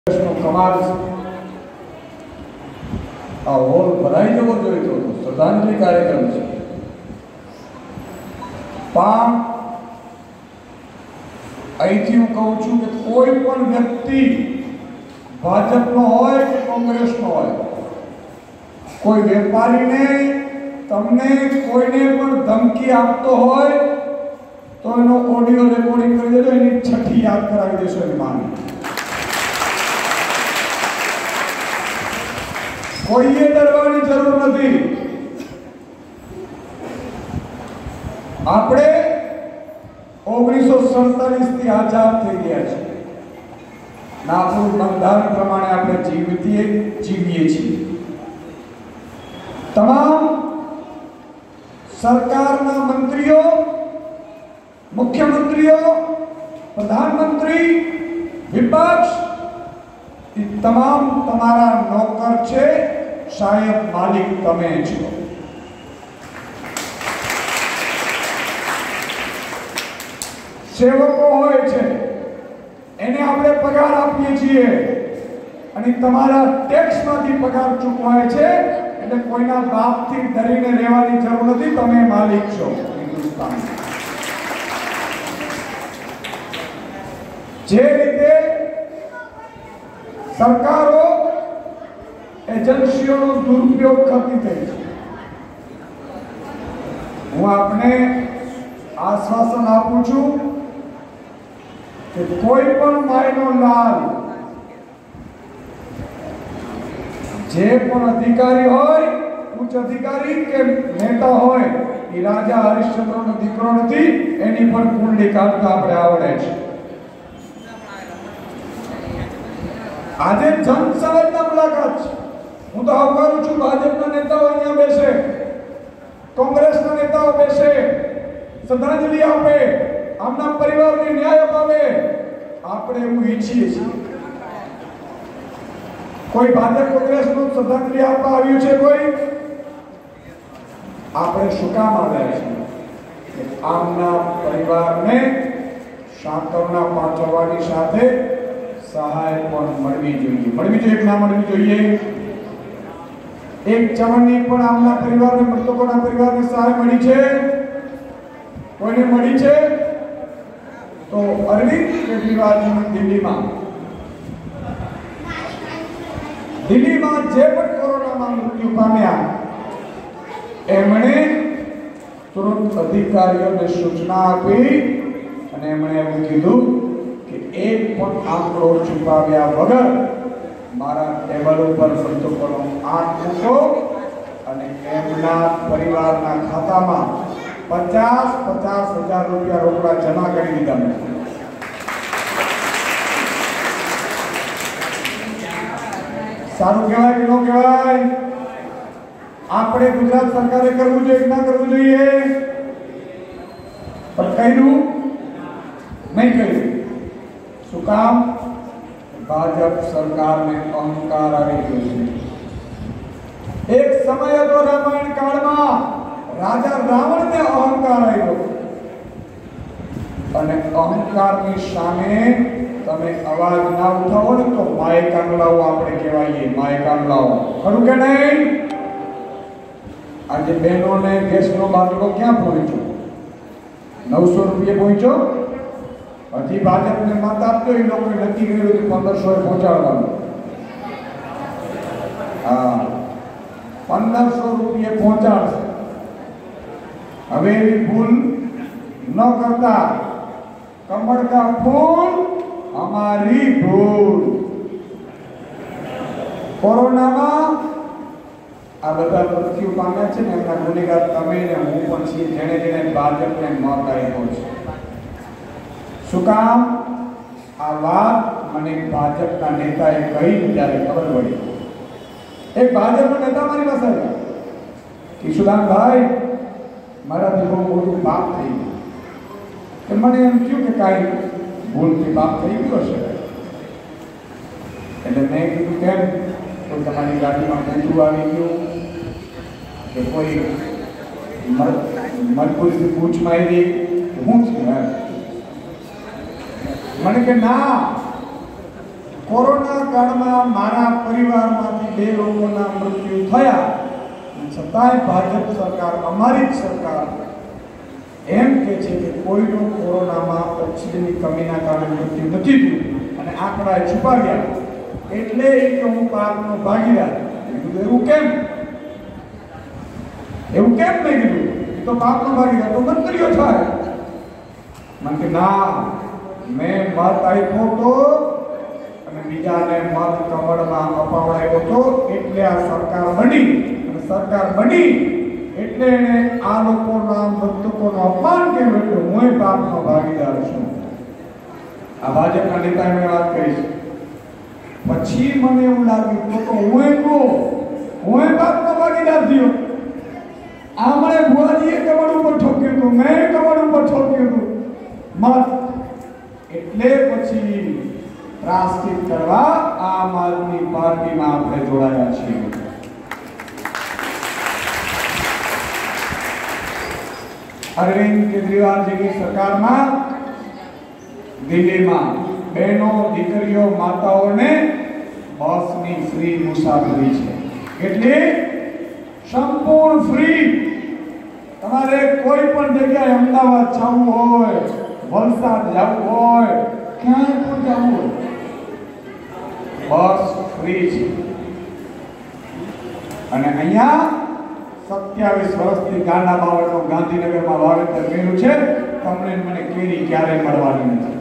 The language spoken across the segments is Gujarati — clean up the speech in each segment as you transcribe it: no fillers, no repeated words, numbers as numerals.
કમાલ આ હોલ ભરાઈ જવો જોઈતો હતો. શ્રદ્ધાંજલિ કાર્યક્રમ છે પણ અહીંથી હું કહું છું કે કોઈ પણ વ્યક્તિ ભાજપનો હોય કે કોંગ્રેસનો હોય, કોઈ વેપારીને તમને કોઈને પણ ધમકી આપતો હોય તો એનો ઓડિયો રેકોર્ડિંગ કરી દેજો, એની છઠ્ઠી યાદ કરાવી દેશો એની માને. કોઈએ ડરવાની જરૂર નથી. આપણે 1947 થી આઝાદ થઈ ગયા છે. આપણું બંધારણ પ્રમાણે આપણે જીવીએ છીએ. તમામ સરકારના મંત્રીઓ, મુખ્યમંત્રીઓ, પ્રધાનમંત્રી, વિપક્ષ એ તમામ તમારા નોકર છે, સાહેબ માલિક તમે છો. સેવકો હોય છે એને આપણે પગાર આપીએ છીએ અને તમારા ટેક્સમાંથી પગાર ચૂકવાય છે, એટલે કોઈના બાપથી ડરીને રહેવાની જરૂર નથી. તમે માલિક છો હિન્દુસ્તાન. જે રીતે સરકારો એજન્સીઓનો દુરુપયોગ કરતી થઈ છે, હું આપને આશ્વાસન આપું છું કે કોઈ પણ માયનો લાલ, જે પણ અધિકારી હોય, ઉચ્ચ અધિકારી કે નેતા હોય, એ રાજા હરિશ્ચંદ્રનો દીકરો નથી. એની પણ કુંડલી કાઢતા આપણે આવડે છે. આજે જનસંવાદના મુલાકાત છે. હું તો આવકારું છું ભાજપના નેતાઓ અહીંયા બેસે, કોંગ્રેસના નેતાઓ બેસે, શ્રદ્ધાંજલિ આપે, આમના પરિવારને ન્યાય અપાવે. આપણે એવું ઈચ્છીએ છીએ. કોઈ ભાજપ કોંગ્રેસનું શ્રદ્ધાંજલિ આપવા આવ્યું છે? કોઈ? આપણે શું કામ આવ્યા છીએ? આમના પરિવારને સાંત્વના પહોંચાડવાની સાથે સહાય પણ મળવી જોઈએ. મળવી જોઈએ કે ના મળવી જોઈએ? એક ચવણની પણ આમના પરિવારને, મૃતકોના પરિવારને સહાય મળી છે? કોઈને મળી છે? તો અરવિંદ કેજરીવાલજીને દિલ્હીમાં જે પણ કોરોનામાં મૃત્યુ પામ્યા, એમણે તુરંત અધિકારીઓને સૂચના આપી અને એમણે એવું કીધું કે એક પણ આંકડો છુપાવ્યા વગર મારા ટેબલ ઉપર મૃતકોનો આંક મૂકો અને એમના પરિવારના ખાતામાં 50,000 રૂપિયા રોકડા જમા કરી દીધા. સારું કહેવાય કે ન કહેવાય? આપણે ગુજરાત સરકારે કરવું જોઈએ કે ના કરવું જોઈએ? પણ કર્યું નહીં કર્યું. શું કામ? ભાજપ સરકારને અહંકાર આવી ગયો છે. એક સમય હતો રામાયણ કાળમાં, રાજા રાવણને અહંકાર આવ્યો અને અહંકારની સામે તમે અવાજ ના ઉઠાવો ને તો માય કાંગલાઓ આપણે કહેવાઈએ. માય કાંગલાઓ, ખરું કે નહીં? આજે બહેનોને ગેસનો બાટલો ક્યાં પહોંચ્યો? 900 રૂપિયા પહોંચ્યો. હજી ભાજપને મત આપતો એ લોકોએ નક્કી કર્યું કે 1500 પહોંચાડવાનું. હા, 1500 રૂપિયા પહોંચાડશે. હવે એવી ભૂલ ન કરતા. કમળ કા ફૂલ हमारी भूल. કોરોનામાં આ બધા મૃત્યુ પામ્યા છે ને, એમના ગુનેગાર તમે ને હું પણ છીએ, જેને જેને ભાજપને મત આપ્યો છે. શું કામ? આ વાત મને ભાજપના નેતાએ કહી ત્યારે ખબર પડી. એક ભાજપનો નેતા મારી પાસે આવ્યા કે સુદાનભાઈ, મારાથી બહુ મોટું પાપ થઈ ગયું. કે મને એમ થયું કે કાંઈ ભૂલથી પાપ થઈ ગયો છે. એટલે મેં કીધું કેમ? કોઈ તમારી ગાડીમાં કૂતરું આવી ગયું કે કોઈ મજબૂરીથી પૂછ મારી? હું છું? મને કે ના, કોરોના કાળમાં મારા પરિવારમાંથી 2 લોકોના મૃત્યુ થયા, છતાંય ભાજપ સરકાર, અમારી જ સરકાર એમ કે છે કે કોઈનો કોરોનામાં ઓક્સિજનની કમીના કારણે મૃત્યુ નથી થયું અને આંકડા છુપાવ્યા, એટલે કે હું પાપનો ભાગીદાર. એવું કેમ નહીં કીધું? એ તો પાપનો ભાગીદાર તો મંત્રીઓ થાય. મને કે ના, મેં મત આપ્યો તો અને બીજાને મત કમળમાં અપાવડાવ્યો તો, એટલે આ સરકાર બની. અને સરકાર બની એટલે એને આ લોકોના મૃતકોનું અપમાન કર્યું, એટલે હું પાપનો ભાગીદાર છું. આ ભાજપના નેતાએ મેં વાત કરી છે. પછી મને એવું લાગ્યું તો હું પાપનો ભાગીદાર થયો. આમણે ભુવાજીએ કમળ ઉપર ઠોક્યું હતું, મેં કમળ ઉપર ઠોક્યું હતું મત. એટલે પછી પ્રાયશ્ચિત કરવા આમ આદમી પાર્ટીમાં આપણે જોડાયા છીએ. અરવિંદ કેજરીવાલજીની સરકારમાં દિલ્હીમાં બહેનો, દીકરીઓ, માતાઓને બસની ફ્રી મુસાફરી છે. એટલે સંપૂર્ણ ફ્રી. તમારે કોઈ પણ જગ્યાએ અમદાવાદ જવું હોય, વલસાડ જવું હોય, ક્યાંય પણ જવું હોય, બસ ફ્રી છે. અને અહીંયા 27 વર્ષથી ગાંડા બાવળનો ગાંધીનગરમાં વાવેતર કર્યું છે. તમને મને કેરી ક્યારે મળવાની નથી.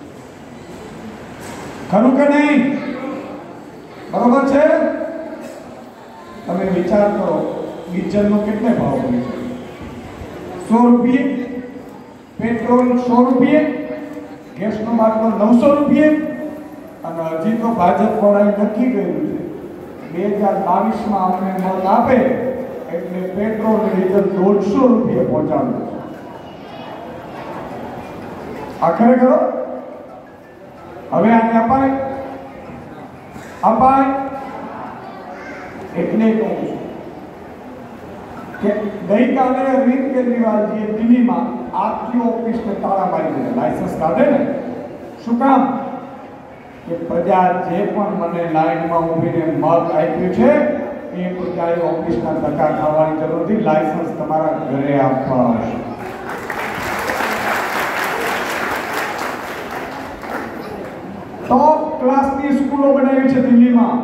ખરું કે નહીં? બરોબર છે? તમે વિચાર કરો, ડીઝલનો કેટલો ભાવ હોય છે? 100 રૂપિયે, પેટ્રોલ 100 રૂપિયે, ગેસનો બાટલો 900 રૂપિયે. અને હજી તો ભાજપ વાળાએ નક્કી કર્યું છે 2022માં અમને મત આપે એટલે પેટ્રોલ અને ડીઝલ 150 રૂપિયે પહોંચાડવું. આખરે કરો. હવે આને અપાય એટલે કહું છું કે ગઈકાલે અરવિંદ કેજરીવાલજીએ દિલ્હીમાં આરટીઓ ઓફિસને તાળા મારી દીધા. લાયસન્સ કાઢે ને, શું કામ? કે પ્રજા જે પણ મને લાઈનમાં ઊભીને મત આપ્યું છે એ પ્રજાએ ઓફિસના ધક્કા ખાવાની જરૂર નથી. લાયસન્સ તમારા ઘરે આપવા આવશે. ટોપ ક્લાસની સ્કૂલો બનાવી છે દિલ્હીમાં.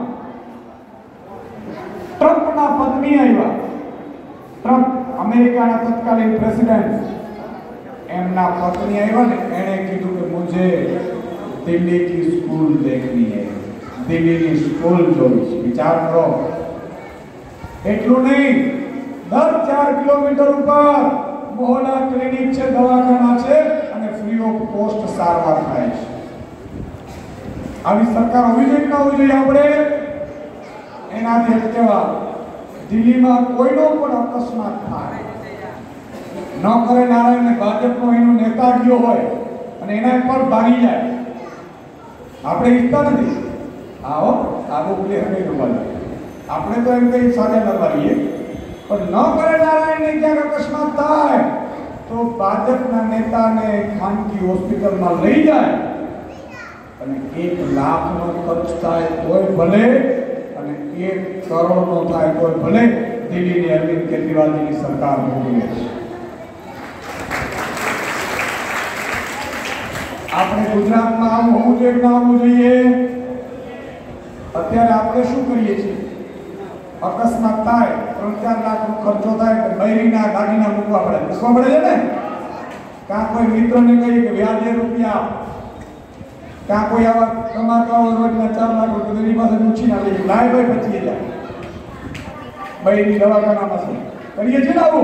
ટ્રમ્પના પત્ની આવ્યા, ટ્રમ્પ અમેરિકાના તત્કાલીન પ્રેસિડેન્ટ, એમના પત્ની આવ્યા ને, એણે કીધું કે મુझे दिल्ली की स्कूल देखनी है, दिल्लीની સ્કૂલ જોવી છે. વિચાર કરો. એટલું નહીં, દર 4 કિલોમીટર ઉપર મોહલ્લા ક્લિનિક છે, દવાખાના છે અને ફ્રી ઓફ કોસ્ટ સારવાર થાય છે. આવી સરકાર હોવી જોઈએ કે ના હોવી જોઈએ? આપણે એનાથી અટકેવા. દિલ્હીમાં કોઈનો પણ અકસ્માત થાય, ન કરે નારાયણ ભાજપનો એનો નેતા ગયો હોય અને એના પર ભાગી જાય, આપણે ઈચ્છતા નથી. આવો આવો ક્લિયર નહીં કરવાનું. આપણે તો એમ કઈ સાથે લગાવીએ, પણ ન કરે નારાયણને ક્યાંક અકસ્માત થાય તો ભાજપના નેતાને ખાનગી હોસ્પિટલમાં લઈ જાય અને 1 લાખનો ખર્ચ થાય તોય ભલે અને 1 કરોડનો થાય તોય ભલે, દિલ્હીની અરવિંદ કેજરીવાલજીની સરકાર ભોગવે છે. આપણે ગુજરાતમાં આવું હોવું જોઈએ કે ના હોવું જોઈએ? અત્યારે આપણે શું કરીએ છીએ? અકસ્માત થાય, 3-4 લાખનો ખર્ચો થાય તો બૈરીના દાગીના મૂકવા પડે છે ને. કાં કોઈ મિત્રને કહીએ કે વ્યાજે રૂપિયા, કાં કોઈ આવા કમાતા હોય રોજના 4 લાખ રૂપિયા એની પાસે પૂછીને આપણે લાય ભાઈ 25,000 બૈરી દવાખાનામાં છે કરીએ છીએ ને આવું.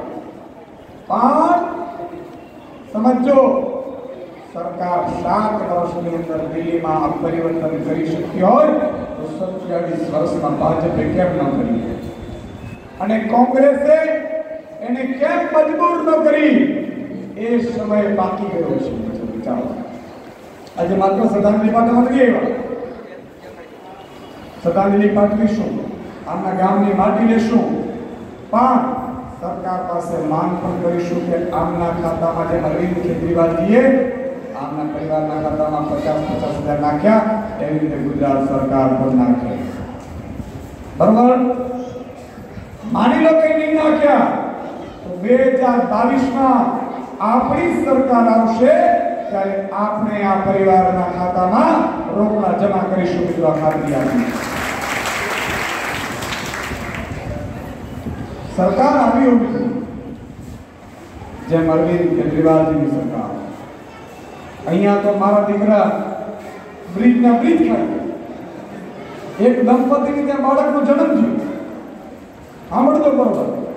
પણ સમજો, સરકાર 7 વર્ષની અંદર દિલ્હીમાં આ પરિવર્તન કરી શકી હોય તો 27 વર્ષમાં ભાજપે કેમ ન કરી? અને કોંગ્રેસે એને કેમ મજબૂર ન કરી? એ સમય બાકી ગયો છે. વિચારો, આજે માત્ર શ્રદ્ધાંજલિ પાઠવા નથી આવ્યા. શ્રદ્ધાંજલિ પાઠવીશું, આમના ગામની માટી લેશું, પણ સરકાર પાસે માંગ પણ કરીશું કે આમના ખાતામાં જે અરવિંદ કેજરીવાલજીએ આમના પરિવાર सरकारना खातामां 50,000 नाख्या एवी रीते गुजरात सरकार पण नाखे बराबर मानी लो के नहीं नाख्या तो 2022 में आपणी सरकार आवशे त्यारे आपणे आ परिवारना खातामां रोकड़ा जमा करीशुं मित्रो खाती आपी सरकार આવી હોવી જોઈએ જેમ અરવિંદ કેજરીવાલજીની સરકાર અહીંયા તો મારા દીકરા બ્રિજના બ્રિજ ખાઈ એક દંપતીની ત્યાં બાળકનો જન્મ થયો સાંભળતો બરોબર